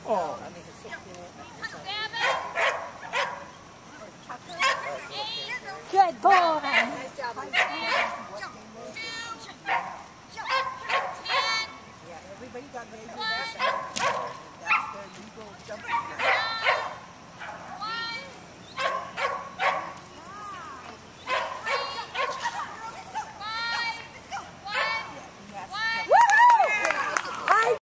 Oh. Good boy. Nice job. Yeah, everybody got ready to do that. That's their legal jumping.